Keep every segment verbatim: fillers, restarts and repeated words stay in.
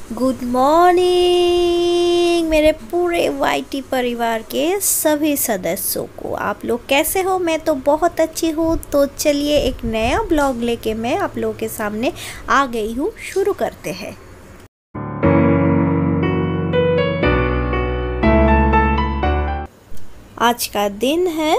Good morning मेरे पूरे YT परिवार के सभी सदस्यों को। आप लोग कैसे हो? मैं तो बहुत अच्छी हूँ। तो चलिए एक नया ब्लॉग लेके मैं आप लोगों के सामने आ गई हूँ। शुरू करते हैं। आज का दिन है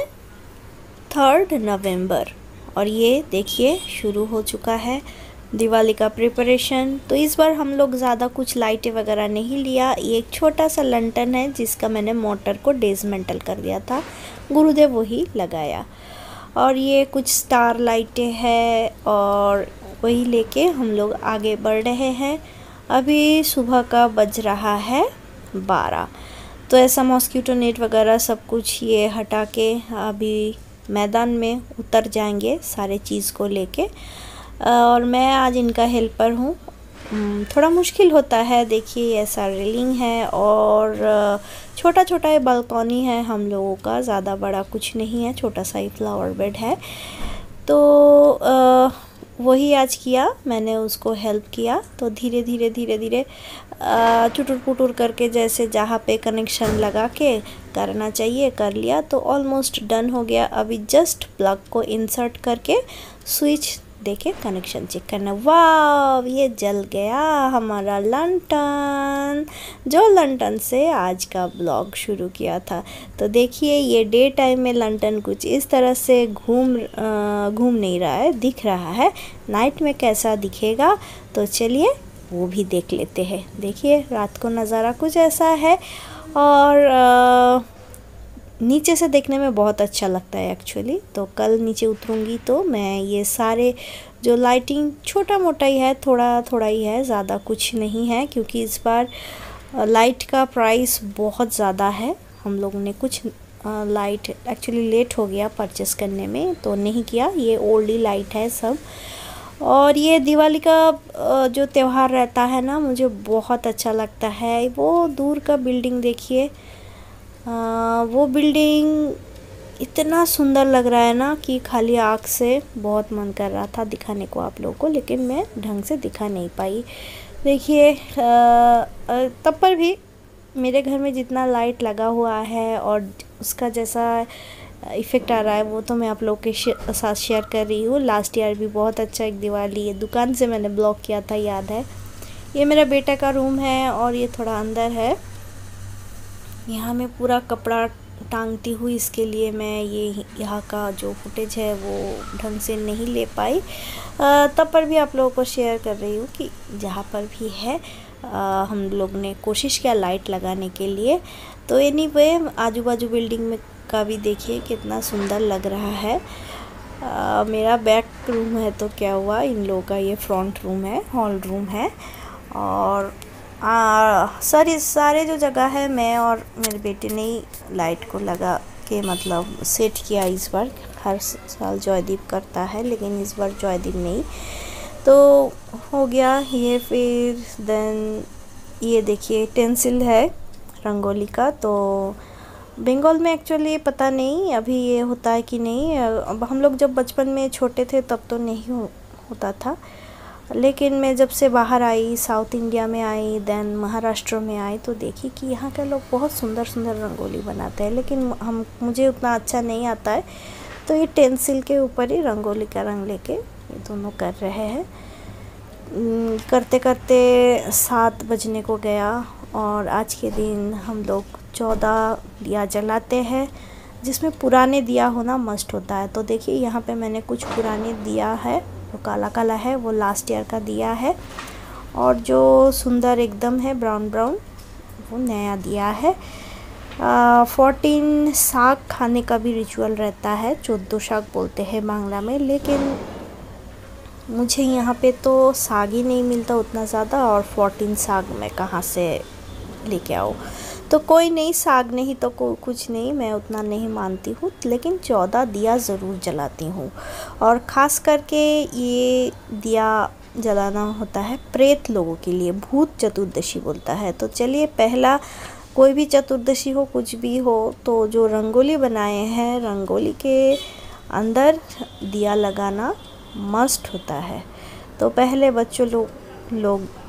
थर्ड नवंबर और ये देखिए शुरू हो चुका है दिवाली का प्रिपरेशन। तो इस बार हम लोग ज़्यादा कुछ लाइटें वगैरह नहीं लिया। ये एक छोटा सा लंटन है जिसका मैंने मोटर को डिसमेंटल कर दिया था, गुरुदेव वही लगाया। और ये कुछ स्टार लाइटें हैं और वही लेके हम लोग आगे बढ़ रहे हैं। अभी सुबह का बज रहा है बारह। तो ऐसा मॉस्किटो नेट वगैरह सब कुछ ये हटा के अभी मैदान में उतर जाएंगे सारे चीज़ को लेके। और मैं आज इनका हेल्पर हूँ। थोड़ा मुश्किल होता है। देखिए ऐसा रेलिंग है और छोटा छोटा ये बालकनी है हम लोगों का, ज़्यादा बड़ा कुछ नहीं है, छोटा सा ही फ्लावर बेड है। तो आ, वही आज किया मैंने, उसको हेल्प किया। तो धीरे धीरे धीरे धीरे चुटुर पुटुर करके जैसे जहाँ पे कनेक्शन लगा के करना चाहिए कर लिया। तो ऑलमोस्ट डन हो गया। अभी जस्ट प्लग को इंसर्ट करके स्विच देखे कनेक्शन चेक करना। वाह, ये जल गया हमारा लंटन, जो लंटन से आज का ब्लॉग शुरू किया था। तो देखिए ये डे टाइम में लंटन कुछ इस तरह से घूम घूम नहीं रहा है, दिख रहा है। नाइट में कैसा दिखेगा तो चलिए वो भी देख लेते हैं। देखिए रात को नज़ारा कुछ ऐसा है और आ, नीचे से देखने में बहुत अच्छा लगता है एक्चुअली। तो कल नीचे उतरूँगी तो मैं ये सारे जो लाइटिंग छोटा मोटा ही है, थोड़ा थोड़ा ही है, ज़्यादा कुछ नहीं है, क्योंकि इस बार लाइट का प्राइस बहुत ज़्यादा है। हम लोगों ने कुछ लाइट एक्चुअली लेट हो गया परचेस करने में तो नहीं किया। ये ओल्ड ही लाइट है सब। और ये दिवाली का जो त्यौहार रहता है ना, मुझे बहुत अच्छा लगता है। वो दूर का बिल्डिंग देखिए, आ, वो बिल्डिंग इतना सुंदर लग रहा है ना कि खाली आँख से बहुत मन कर रहा था दिखाने को आप लोगों को, लेकिन मैं ढंग से दिखा नहीं पाई। देखिए तब पर भी मेरे घर में जितना लाइट लगा हुआ है और उसका जैसा इफ़ेक्ट आ रहा है वो तो मैं आप लोग के साथ शेयर कर रही हूँ। लास्ट ईयर भी बहुत अच्छा एक दिवाली ये दुकान से मैंने ब्लॉग किया था, याद है। ये मेरा बेटा का रूम है और ये थोड़ा अंदर है। यहाँ मैं पूरा कपड़ा टांगती हूँ, इसके लिए मैं ये यहाँ का जो फुटेज है वो ढंग से नहीं ले पाई। तब पर भी आप लोगों को शेयर कर रही हूँ कि जहाँ पर भी है आ, हम लोग ने कोशिश किया लाइट लगाने के लिए। तो एनीवे आजू बाजू बिल्डिंग में का भी देखिए कितना सुंदर लग रहा है। आ, मेरा बैक रूम है तो क्या हुआ, इन लोगों का ये फ्रंट रूम है, हॉल रूम है। और आ, सारे सारे जो जगह है मैं और मेरे बेटे ने ही लाइट को लगा के मतलब सेट किया इस बार। हर साल जॉयदीप करता है लेकिन इस बार जॉयदीप नहीं। तो हो गया ये। फिर देन ये देखिए टेंसिल है रंगोली का। तो बंगाल में एक्चुअली पता नहीं अभी ये होता है कि नहीं। अब हम लोग जब बचपन में छोटे थे तब तो नहीं हो, होता था, लेकिन मैं जब से बाहर आई, साउथ इंडिया में आई, देन महाराष्ट्र में आई, तो देखी कि यहाँ के लोग बहुत सुंदर सुंदर रंगोली बनाते हैं, लेकिन हम मुझे उतना अच्छा नहीं आता है। तो ये टेंसिल के ऊपर ही रंगोली का रंग लेके ये दोनों कर रहे हैं। करते करते सात बजने को गया और आज के दिन हम लोग चौदह दिया जलाते हैं, जिसमें पुराने दिया होना मस्ट होता है। तो देखिए यहाँ पे मैंने कुछ पुराने दिया है, जो काला काला है वो लास्ट ईयर का दिया है, और जो सुंदर एकदम है ब्राउन ब्राउन वो नया दिया है। फोर्टीन साग खाने का भी रिचुअल रहता है, चौदह साग बोलते हैं बांग्ला में, लेकिन मुझे यहाँ पे तो साग ही नहीं मिलता उतना ज़्यादा, और फोर्टीन साग मैं कहाँ से लेके आओ। तो कोई नहीं, साग नहीं तो को कुछ नहीं, मैं उतना नहीं मानती हूँ, लेकिन चौदह दिया ज़रूर जलाती हूँ। और ख़ास करके ये दिया जलाना होता है प्रेत लोगों के लिए, भूत चतुर्दशी बोलता है। तो चलिए पहला कोई भी चतुर्दशी हो कुछ भी हो, तो जो रंगोली बनाए हैं रंगोली के अंदर दिया लगाना मस्ट होता है। तो पहले बच्चों लोग लोग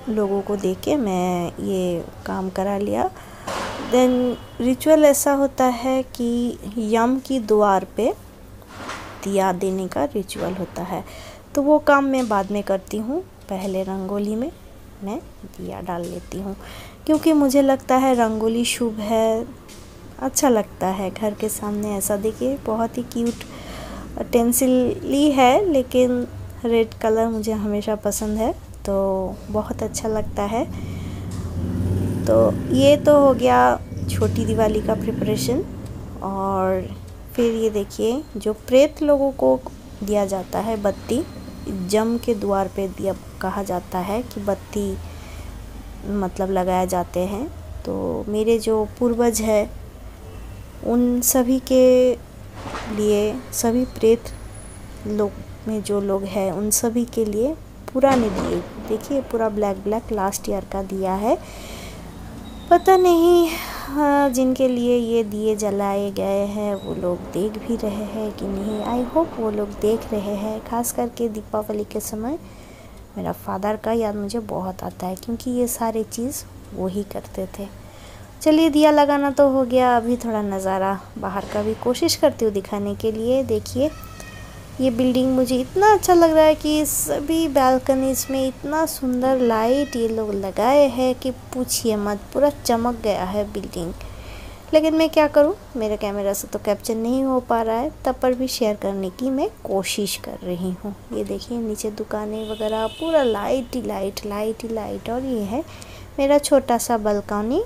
लोगों को देख के मैं ये काम करा लिया। देन रिचुअल ऐसा होता है कि यम की द्वार पे दिया देने का रिचुअल होता है, तो वो काम मैं बाद में करती हूँ। पहले रंगोली में मैं दिया डाल लेती हूँ, क्योंकि मुझे लगता है रंगोली शुभ है, अच्छा लगता है घर के सामने। ऐसा देखिए बहुत ही क्यूट टेंसिली है, लेकिन रेड कलर मुझे हमेशा पसंद है, तो बहुत अच्छा लगता है। तो ये तो हो गया छोटी दिवाली का प्रिपरेशन। और फिर ये देखिए जो प्रेत लोगों को दिया जाता है बत्ती, जम के द्वार पे दिया कहा जाता है कि बत्ती मतलब लगाया जाते हैं। तो मेरे जो पूर्वज है उन सभी के लिए, सभी प्रेत लोग में जो लोग हैं उन सभी के लिए पुराने दिए, देखिए पूरा ब्लैक ब्लैक लास्ट ईयर का दिया है। पता नहीं हाँ, जिनके लिए ये दिए जलाए गए हैं वो लोग देख भी रहे हैं कि नहीं। आई होप वो लोग देख रहे हैं। खास करके दीपावली के समय मेरा फादर का याद मुझे बहुत आता है, क्योंकि ये सारे चीज़ वो ही करते थे। चलिए दिया लगाना तो हो गया, अभी थोड़ा नज़ारा बाहर का भी कोशिश करती हूँ दिखाने के लिए। देखिए ये बिल्डिंग मुझे इतना अच्छा लग रहा है कि सभी बालकनीज में इतना सुंदर लाइट ये लोग लगाए हैं कि पूछिए मत, पूरा चमक गया है बिल्डिंग। लेकिन मैं क्या करूं, मेरे कैमरा से तो कैप्चर नहीं हो पा रहा है, तब पर भी शेयर करने की मैं कोशिश कर रही हूं। ये देखिए नीचे दुकानें वगैरह पूरा लाइट ही लाइट लाइट ही लाइट। और ये है मेरा छोटा सा बालकनी,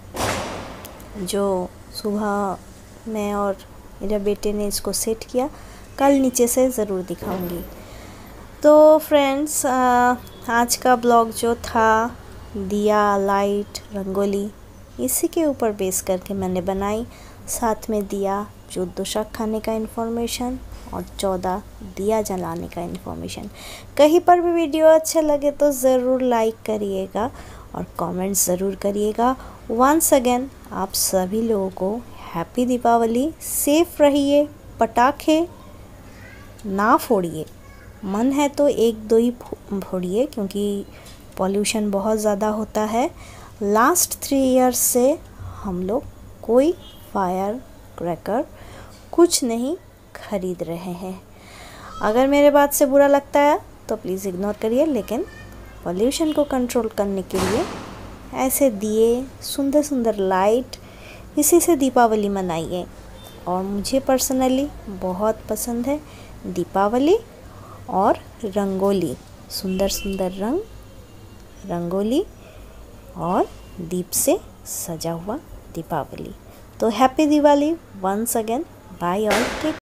जो सुबह मैं और मेरे बेटे ने इसको सेट किया, कल नीचे से ज़रूर दिखाऊंगी। तो फ्रेंड्स आज का ब्लॉग जो था दिया लाइट रंगोली इसी के ऊपर बेस करके मैंने बनाई। साथ में दिया जो दोशक खाने का इन्फॉर्मेशन और चौदह दिया जलाने का इन्फॉर्मेशन। कहीं पर भी वीडियो अच्छा लगे तो ज़रूर लाइक करिएगा और कमेंट्स ज़रूर करिएगा। वंस अगेन आप सभी लोगों को हैप्पी दीपावली। सेफ रहिए, पटाखे ना फोड़िए, मन है तो एक दो ही फोड़िए, क्योंकि पॉल्यूशन बहुत ज़्यादा होता है। लास्ट थ्री इयर्स से हम लोग कोई फायर क्रैकर कुछ नहीं खरीद रहे हैं। अगर मेरे बात से बुरा लगता है तो प्लीज़ इग्नोर करिए, लेकिन पॉल्यूशन को कंट्रोल करने के लिए ऐसे दिए, सुंदर सुंदर लाइट, इसी से दीपावली मनाइए। और मुझे पर्सनली बहुत पसंद है दीपावली और रंगोली, सुंदर सुंदर रंग, रंगोली और दीप से सजा हुआ दीपावली। तो happy Diwali once again, bye all, take